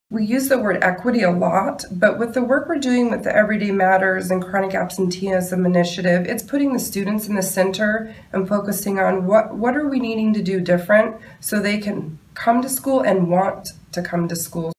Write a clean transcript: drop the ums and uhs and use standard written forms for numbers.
We use the word equity a lot, but with the work we're doing with the Everyday Matters and Chronic Absenteeism Initiative, it's putting the students in the center and focusing on what are we needing to do different so they can come to school and want to come to school.